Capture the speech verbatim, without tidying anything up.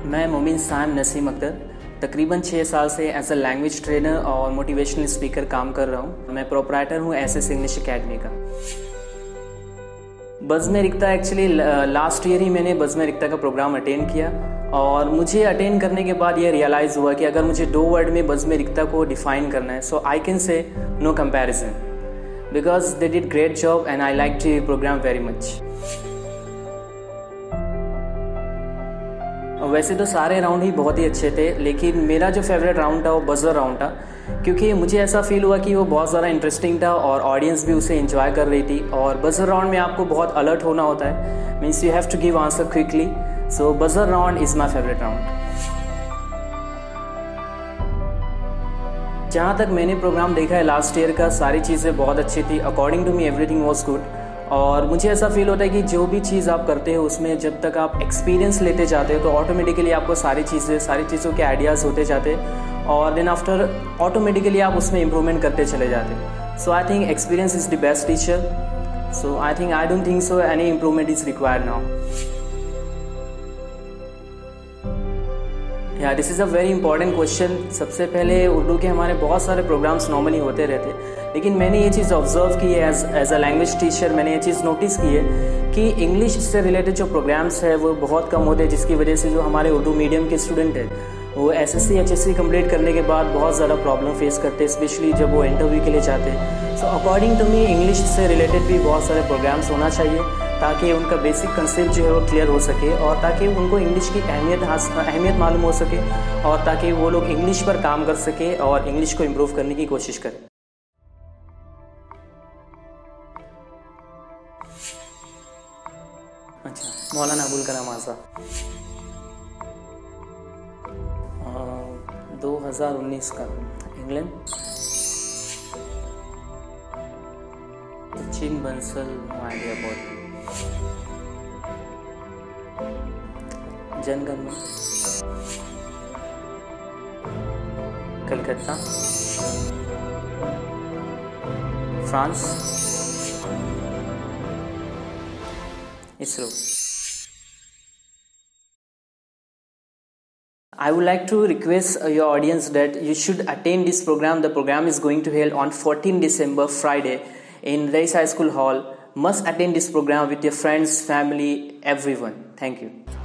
मैं मोमिन साइम नसीम अख्तर तकरीबन छः साल से एज अ लैंग्वेज ट्रेनर और मोटिवेशनल स्पीकर काम कर रहा हूँ। मैं प्रोप्राइटर हूँ एस एस इंग्लिश अकेडमी का। बज़ में रिक्ता एक्चुअली लास्ट ईयर ही मैंने बज़ में रिक्ता का प्रोग्राम अटेंड किया और मुझे अटेंड करने के बाद ये रियलाइज़ हुआ कि अगर मुझे दो वर्ड में बज़ में रिक्ता को डिफ़ाइन करना है, so I can say no comparison because they did great job and I like the programme very much. वैसे तो सारे राउंड ही बहुत ही अच्छे थे, लेकिन मेरा जो फेवरेट राउंड था वो बज़र राउंड था, क्योंकि मुझे ऐसा फील हुआ कि वो बहुत ज़्यादा इंटरेस्टिंग था और ऑडियंस भी उसे एंजॉय कर रही थी। और बज़र राउंड में आपको बहुत अलर्ट होना होता है, means you have to give answer quickly. So buzzer round is my favourite round. जहाँ तक मैंने प्रोग्राम देखा है लास्ट ईयर का, सारी चीज़ें बहुत अच्छी थी। According to me everything was good. और मुझे ऐसा फील होता है कि जो भी चीज़ आप करते हो उसमें जब तक आप एक्सपीरियंस लेते जाते हो तो ऑटोमेटिकली आपको सारी चीज़ें सारी चीज़ों के आइडियाज़ होते जाते और देन आफ्टर ऑटोमेटिकली आप उसमें इम्प्रूवमेंट करते चले जाते। So I think experience is the best teacher. So I think I don't think so any improvement is required now. या this is a very important question. सबसे पहले उर्दू के हमारे बहुत सारे प्रोग्राम्स नॉर्मली होते रहते, लेकिन मैंने ये चीज़ ऑब्जर्व की है as as a language teacher. मैंने ये चीज़ नोटिस की है कि इंग्लिश से रिलेटेड जो प्रोग्राम्स है वो बहुत कम होते हैं, जिसकी वजह से जो हमारे उर्दू मीडियम के स्टूडेंट हैं वो S S C H S C complete करने के बाद बहुत ज़्यादा प्रॉब्लम फेस करते हैं, स्पेशली जब वो इंटरव्यू के लिए जाते हैं। So according to me English से रिलेटेड भी बहुत सारे प्रोग्राम्स होना चाहिए ताकि उनका बेसिक कंसेप्ट जो है वो क्लियर हो सके और ताकि उनको इंग्लिश की अहमियत अहमियत मालूम हो सके और ताकि वो लोग इंग्लिश पर काम कर सके और इंग्लिश को इम्प्रूव करने की कोशिश करें। अच्छा, मौलाना अबुल कलाम आज़ाद दो हज़ार उन्नीस का इंग्लैंड सचिन बंसल आइडिया बहुत जनगण में Calcutta France ISRO. I would like to request your audience that you should attend this program. The program is going to held on fourteenth December, Friday, in Reis High School Hall. Must attend this program with your friends, family, everyone. Thank you.